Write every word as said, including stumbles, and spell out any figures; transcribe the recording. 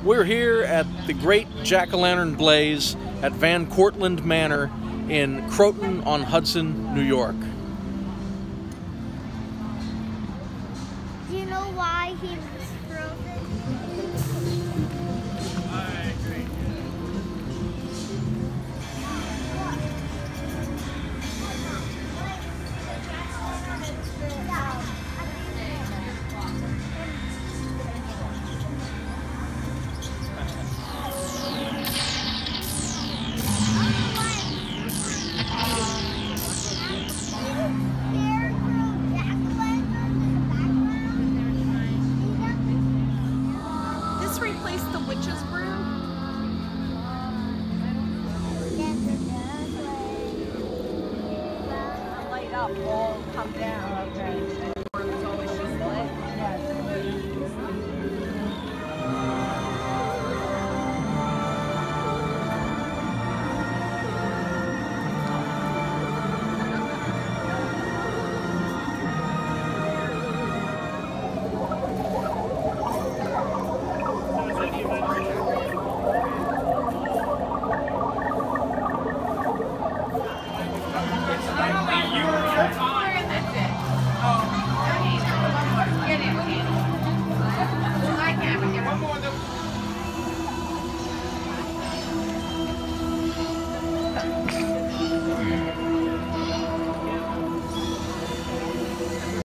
We're here at the Great Jack-o'-lantern Blaze at Van Cortland Manor in Croton-on-Hudson, New York. Do you know why he was frozen? This replaced the witch's brew? Light up, all come down, okay.